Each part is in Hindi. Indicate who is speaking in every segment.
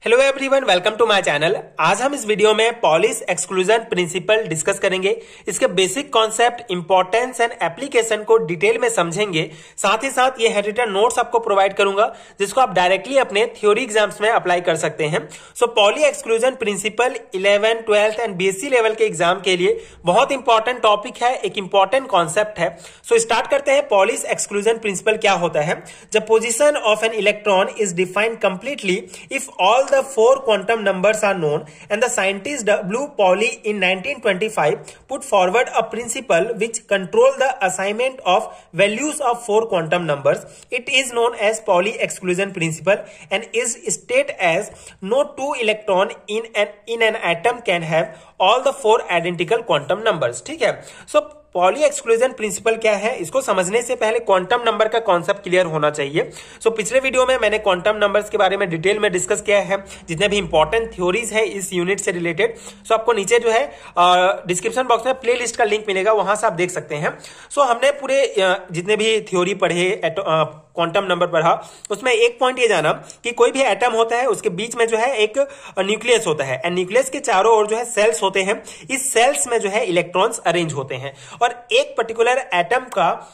Speaker 1: Hello everyone, welcome to my channel. आज हम इस वीडियो में पॉलिश एक्सक्लूजन प्रिंसिपल डिस्कस करेंगे। इसके basic concept, importance and application को डिटेल में समझेंगे। साथ ही साथ ये हैंड नोट्स आपको प्रोवाइड करूंगा जिसको आप डायरेक्टली अपने थ्योरी एग्जाम्स में अप्लाई कर सकते हैं। So Pauli exclusion principle 11, 12 and BSc level के एग्जाम के लिए बहुत इंपॉर्टेंट टॉपिक है, एक इंपॉर्टेंट कॉन्सेप्ट है। सो स्टार्ट करते हैं। पॉलिश एक्सक्लूजन प्रिंसिपल क्या होता है? जब position of an electron is defined completely if all the four quantum numbers are known, and the scientist W. Pauli in 1925 put forward a principle which control the assignment of values of four quantum numbers. It is known as Pauli exclusion principle and is stated as no two electron in an atom can have all the four identical quantum numbers. ठीक है। So पॉली एक्सक्लूजन प्रिंसिपल क्या है, इसको समझने से पहले क्वांटम नंबर का कॉन्सेप्ट क्लियर होना चाहिए। सो पिछले वीडियो में मैंने क्वांटम नंबर्स के बारे में डिटेल में डिस्कस किया है, जितने भी इंपॉर्टेंट थ्योरीज है इस यूनिट से रिलेटेड। सो आपको नीचे जो है डिस्क्रिप्शन बॉक्स में प्ले लिस्ट का लिंक मिलेगा, वहां से आप देख सकते हैं। सो हमने पूरे जितने भी थ्योरी पढ़े, क्वांटम नंबर पढ़ा, उसमें एक पॉइंट ये जाना कि कोई भी एटम होता है उसके बीच में जो है एक न्यूक्लियस होता है, एंड न्यूक्लियस के चारों ओर जो है सेल्स होते हैं। इस सेल्स में जो है इलेक्ट्रॉन्स अरेंज होते हैं, और एक पर्टिकुलर एटम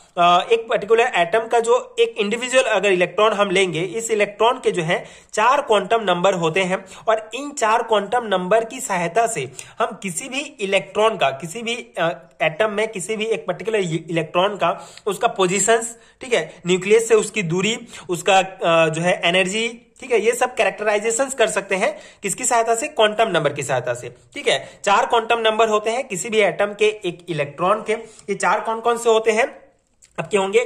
Speaker 1: का जो एक इंडिविजुअल अगर इलेक्ट्रॉन हम लेंगे, इस इलेक्ट्रॉन के जो है 4 क्वांटम नंबर होते हैं, और इन 4 क्वांटम नंबर की सहायता से हम किसी भी इलेक्ट्रॉन का, किसी भी एटम में किसी भी एक पर्टिकुलर इलेक्ट्रॉन का, उसका पोजीशंस, ठीक है, न्यूक्लियस से उसकी दूरी, उसका जो है एनर्जी, ठीक है, ये सब कैरेक्टराइजेशंस कर सकते हैं किसकी सहायता से? क्वांटम नंबर की सहायता से। ठीक है, 4 क्वांटम नंबर होते हैं किसी भी एटम के, एक इलेक्ट्रॉन के। ये 4 कौन कौन से होते हैं आपके होंगे?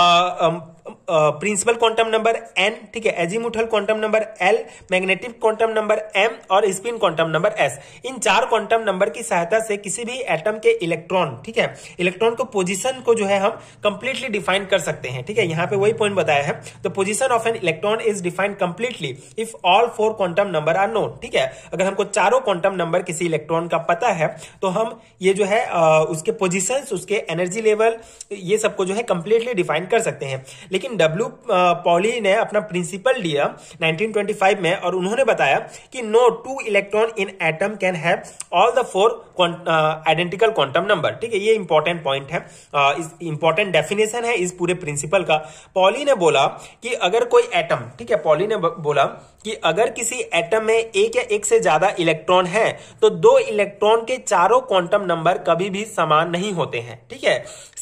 Speaker 1: प्रिंसिपल क्वांटम नंबर n, ठीक है, azimuthal quantum number l, magnetic quantum number m और स्पिन क्वांटम नंबर s। इन 4 क्वांटम नंबर की सहायता से किसी भी एटम के इलेक्ट्रॉन, ठीक है, इलेक्ट्रॉन को पोजीशन को जो है हम कंप्लीटली डिफाइन कर सकते हैं। ठीक है, यहां पे वही पॉइंट बताया है। The position of an electron is defined completely if all 4 quantum number are known. ठीक है, अगर हमको चारों क्वांटम नंबर किसी इलेक्ट्रॉन का पता है तो हम ये जो है उसके पोजीशंस, उसके एनर्जी लेवल, ये सबको जो है कंप्लीटली डिफाइन कर सकते हैं। लेकिन डब्ल्यू पॉली ने अपना प्रिंसिपल दिया 1925 में, और उन्होंने बताया कि no two electron in atom can have all the 4 identical quantum number. ठीक है, ये इंपॉर्टेंट पॉइंट है, इंपॉर्टेंट डेफिनेशन है इस पूरे प्रिंसिपल का। पॉली ने बोला कि अगर कोई एटम, ठीक है, पॉली ने बोला कि अगर किसी एटम में एक या एक से ज्यादा इलेक्ट्रॉन है तो 2 इलेक्ट्रॉन के चारों क्वांटम नंबर कभी भी समान नहीं होते हैं। ठीक है,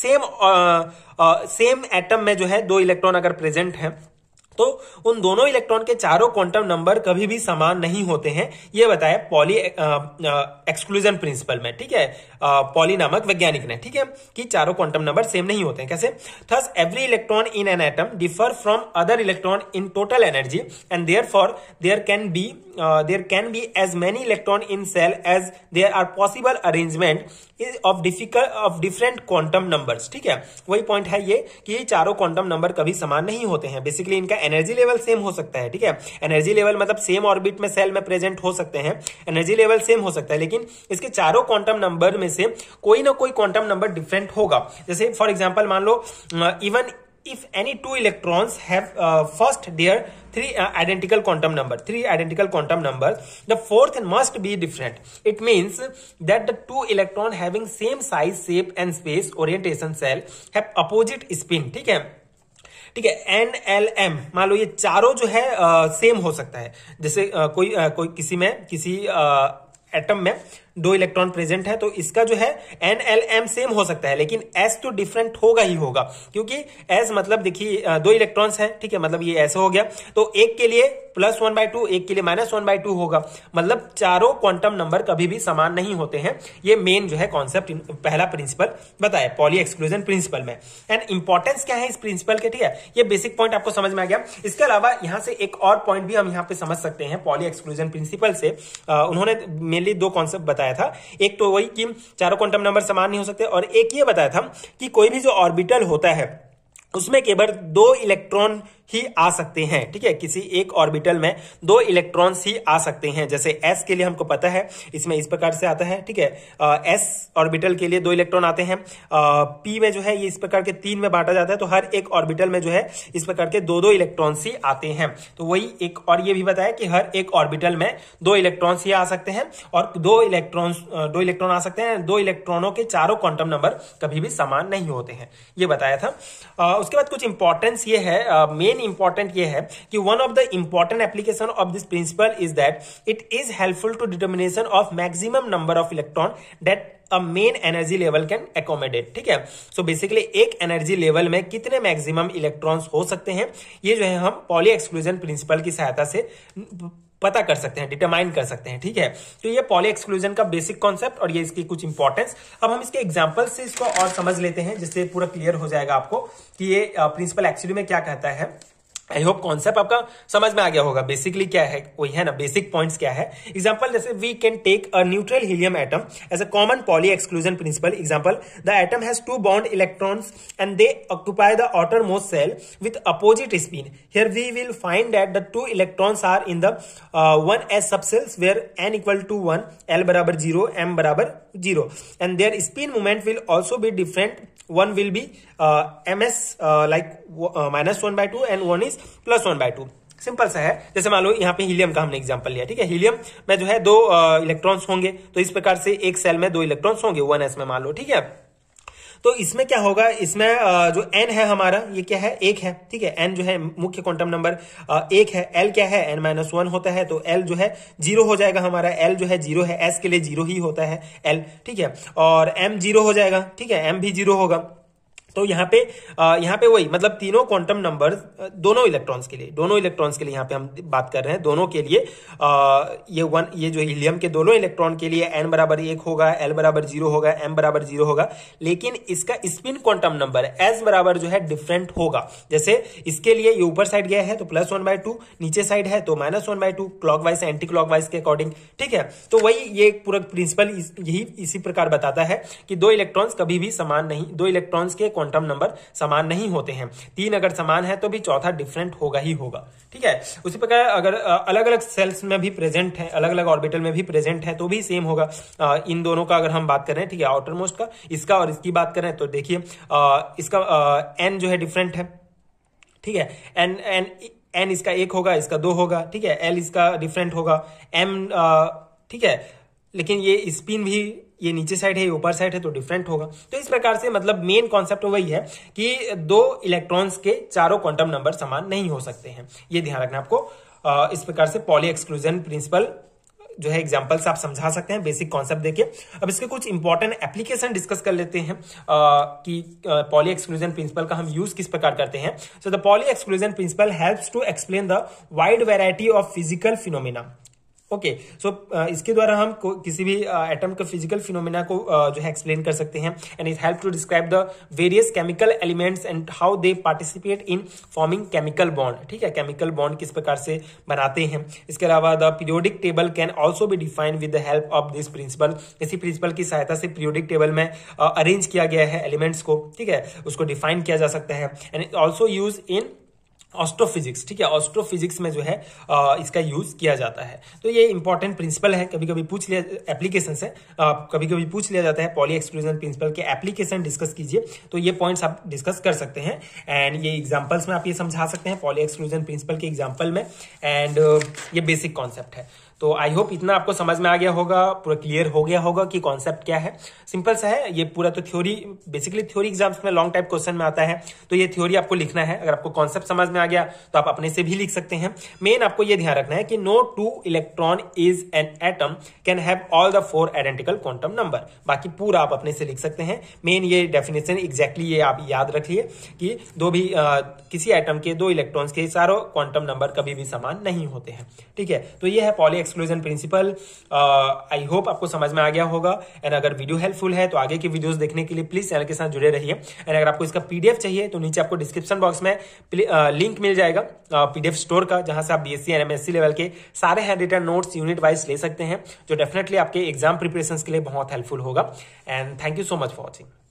Speaker 1: सेम एटम में जो है 2 इलेक्ट्रॉन अगर प्रेजेंट है तो उन दोनों इलेक्ट्रॉन के चारों क्वांटम नंबर कभी भी समान नहीं होते हैं। यह बताया पॉली एक्सक्लूजन प्रिंसिपल में। ठीक है, पॉली नामक वैज्ञानिक ने, ठीक है, कि चारों क्वांटम नंबर सेम नहीं होते हैं। कैसे? Thus every electron in an atom differ from other electron in total energy, and therefore there can be as many electron in cell as there are possible arrangement of different quantum numbers. ठीक है, वही पॉइंट है ये कि ये चारों क्वांटम नंबर कभी समान नहीं होते हैं। बेसिकली इनका एनर्जी लेवल सेम हो सकता है। ठीक है, एनर्जी लेवल मतलब सेम ऑर्बिट में सेल में प्रेजेंट हो सकते हैं, एनर्जी लेवल सेम हो सकता है, लेकिन इसके चारों क्वांटम नंबर में से कोई ना कोई क्वांटम नंबर डिफरेंट होगा। जैसे फॉर एग्जांपल मान लो, even if any 2 electrons have first their 3 identical quantum numbers, the fourth must be different. It means that the 2 electron having same size, shape and space orientation cell have opposite spin. ठीक है, ठीक है, NLM मान लो ये चारों जो है सेम हो सकता है। जैसे कोई किसी एटम में 2 इलेक्ट्रॉन प्रेजेंट है तो इसका जो है NLM सेम हो सकता है, लेकिन S तो डिफरेंट होगा ही होगा, क्योंकि S मतलब देखिए 2 इलेक्ट्रॉन्स हैं। ठीक है, मतलब ये ऐसे हो गया, तो एक के लिए +1/2, एक के लिए -1/2 होगा। मतलब चारों क्वांटम नंबर कभी भी समान नहीं होते हैं। ये मेन जो है कॉन्सेप्ट, पहला प्रिंसिपल बताया पॉली एक्सक्लूजन प्रिंसिपल में। एंड इंपॉर्टेंस क्या है इस प्रिंसिपल के? ठीक है, ये बेसिक पॉइंट आपको समझ में आ गया। इसके अलावा यहां से एक और पॉइंट भी हम यहां पे समझ सकते हैं पॉली एक्सक्लूजन प्रिंसिपल से। उन्होंने मेनली 2 कॉन्सेप्ट बताया था। एक तो वही कि चारों क्वांटम नंबर समान नहीं हो सकते, और एक ये बताया था कि कोई भी जो ऑर्बिटल होता है उसमें केवल 2 इलेक्ट्रॉन ही आ सकते हैं, ठीक है, किसी एक ऑर्बिटल में 2 इलेक्ट्रॉन्स ही आ सकते हैं। जैसे s के लिए हमको पता है इसमें इस प्रकार से आता है, ठीक है, s ऑर्बिटल के लिए 2 इलेक्ट्रॉन आते हैं, p में जो है ये इस प्रकार के 3 में बांटा जाता है, तो हर एक ऑर्बिटल में जो है इस प्रकार के 2-2 इलेक्ट्रॉन्स ही आते हैं। तो वही एक और ये भी बताया कि हर एक ऑर्बिटल में 2 इलेक्ट्रॉन्स ही आ सकते हैं और 2 इलेक्ट्रॉन आ सकते हैं। 2 इलेक्ट्रॉनों के चारों क्वांटम नंबर कभी भी समान नहीं होते हैं, ये बताया था। उसके बाद कुछ इंपॉर्टेंस ये है, मेन इंपॉर्टेंट ये है कि one of the important application of this principle is that it is helpful to determination of maximum number of electron that a main energy level can accommodate, ठीक है। सो बेसिकली एक एनर्जी लेवल में कितने मैक्सिमम इलेक्ट्रॉन्स हो सकते हैं, ये जो है हम पॉली एक्सक्लूजन प्रिंसिपल की सहायता से पता कर सकते हैं, डिटरमाइन कर सकते हैं, ठीक है। तो ये पॉली एक्सक्लूजन का बेसिक कॉन्सेप्ट और ये इसकी कुछ इंपॉर्टेंस। अब हम इसके एग्जांपल से इसको और समझ लेते हैं, जिससे पूरा क्लियर हो जाएगा आपको कि ये प्रिंसिपल एक्चुअली में क्या कहता है। आई होप कॉन्सेप्ट आपका समझ में आ गया होगा। बेसिकली क्या है, वही है ना, बेसिक पॉइंट्स क्या है। एग्जांपल जैसे we can take a neutral helium atom as a common Pauli exclusion principle. Example, the atom has 2 bond electrons and they occupy the outermost cell with opposite spin. Here we will find that the 2 electrons are in the 1s subcells where n equal to 1, l बराबर 0, m बराबर 0 and their spin moment will also be different. One will be ms like -1/2 and one is +1/2. Simple सा है। जैसे मान लो यहाँ पे हीलियम का हमने एग्जांपल लिया, ठीक है। हीलियम में जो है 2 इलेक्ट्रॉन्स होंगे, तो इस प्रकार से एक सेल में 2 इलेक्ट्रॉन्स होंगे 1s में मान लो, ठीक है। तो इसमें क्या होगा, इसमें जो n है हमारा, ये क्या है, 1 है, ठीक है। n जो है मुख्य क्वांटम नंबर 1 है। l क्या है, n-1 होता है, तो l जो है 0 हो जाएगा हमारा। l जो है 0 है, s के लिए 0 ही होता है l, ठीक है। और m 0 हो जाएगा, ठीक है, m भी 0 होगा। तो यहाँ पे वही मतलब तीनों क्वांटम नंबर दोनों इलेक्ट्रॉन्स के लिए यहाँ पे हम बात कर रहे हैं। दोनों के लिए ये जो हीलियम के दोनों इलेक्ट्रॉन के लिए n बराबर 1 होगा, l बराबर 0 होगा, m बराबर 0 होगा, लेकिन इसका स्पिन क्वांटम नंबर s बराबर जो है डिफरेंट होगा। जैसे इसके लिए ये ऊपर साइड गया है तो +1/2, नीचे साइड है तो -1/2, क्लॉकवाइज एंटी क्लॉकवाइज के अकॉर्डिंग, ठीक है। तो वही ये पूरा प्रिंसिपल यही इसी प्रकार बताता है कि 2 इलेक्ट्रॉन्स कभी भी समान नहीं, 2 इलेक्ट्रॉन्स के क्वांटम नंबर समान नहीं होते हैं। 3 अगर समान है तो भी चौथा डिफरेंट होगा ही होगा, ठीक है। उसी प्रकार अगर अलग अलग सेल्स में भी प्रेजेंट है, अलग अलग ऑर्बिटल में भी प्रेजेंट है तो भी सेम होगा। इन दोनों का अगर हम बात कर रहे हैं, ठीक है, आउटर मोस्ट का, इसका और इसकी बात करें तो देखिए इसका n जो है डिफरेंट है, ठीक है। n इसका 1 होगा, इसका 2 होगा, ठीक है। l इसका डिफरेंट होगा, m ठीक है, लेकिन ये स्पिन भी ये नीचे साइड है, ये ऊपर साइड है, तो डिफरेंट होगा। तो इस प्रकार से मतलब मेन कॉन्सेप्ट वही है कि 2 इलेक्ट्रॉन्स के चारों क्वांटम नंबर समान नहीं हो सकते हैं, ये ध्यान रखना आपको। इस प्रकार से पॉली एक्सक्लूजन प्रिंसिपल जो है एग्जांपल से आप समझा सकते हैं, बेसिक कॉन्सेप्ट देखिए। अब इसके कुछ इंपॉर्टेंट एप्लीकेशन डिस्कस कर लेते हैं कि पॉली एक्सक्लूजन प्रिंसिपल का हम यूज किस प्रकार करते हैं। So the Pauli exclusion principle helps to explain the wide variety of physical phenomena. Okay, so इसके द्वारा हम किसी भी एटम के फिजिकल फिनोमिना को जो है एक्सप्लेन कर सकते हैं। And it help to describe the various chemical elements and how they participate in forming chemical bond, ठीक है, केमिकल बॉन्ड किस प्रकार से बनाते हैं। इसके अलावा the periodic table can also be defined with the help of this principle. इसी प्रिंसिपल की सहायता से पीरियोडिक टेबल में अरेंज किया गया है एलिमेंट्स को, ठीक है, उसको डिफाइन किया जा सकता है। And it also use in astrophysics, ठीक है, ऑस्ट्रोफिजिक्स में जो है इसका यूज किया जाता है। तो ये इंपॉर्टेंट प्रिंसिपल है, कभी कभी पूछ लिया एप्लीकेशन से, कभी कभी पूछ लिया जाता है पॉली एक्सक्लूजन प्रिंसिपल के एप्लीकेशन डिस्कस कीजिए, तो ये पॉइंट्स आप डिस्कस कर सकते हैं। एंड ये एग्जांपल्स में आप ये समझा सकते हैं पॉली एक्सक्लूजन प्रिंसिपल के एग्जांपल में। एंड ये बेसिक कॉन्सेप्ट है। तो आई होप इतना आपको समझ में आ गया होगा, पूरा क्लियर हो गया होगा कि कॉन्सेप्ट क्या है। सिंपल सा है ये पूरा, तो थ्योरी बेसिकली थ्योरी एग्जाम्स में लॉन्ग टाइप क्वेश्चन में आता है, तो ये थ्योरी आपको लिखना है। अगर आपको कॉन्सेप्ट समझ में आ गया तो आप अपने से भी लिख सकते हैं। मेन आपको ये ध्यान रखना है कि no 2 electron is an atom can have all the 4 identical quantum number. बाकी पूरा आप अपने से लिख सकते हैं। मेन ये डेफिनेशन एग्जैक्टली ये आप याद रखिए कि किसी एटम के 2 इलेक्ट्रॉन्स के सारों क्वांटम नंबर कभी भी समान नहीं होते हैं, ठीक है। तो ये है Pauli exclusion principle. I hope आपको समझ में आ गया होगा। एंड अगर वीडियो हेल्पफुल है तो आगे की वीडियोस देखने के लिए प्लीज चैनल के साथ जुड़े रहिए। एंड अगर आपको इसका पीडीएफ चाहिए तो नीचे आपको डिस्क्रिप्शन बॉक्स में लिंक मिल जाएगा पीडीएफ स्टोर का, जहां से आप बीएससी एंड एमएससी लेवल के सारे handwritten notes unit wise ले सकते हैं, जो डेफिनेटली आपके एग्जाम प्रिपरेशन के लिए बहुत हेल्पफुल होगा। And thank you so much for watching.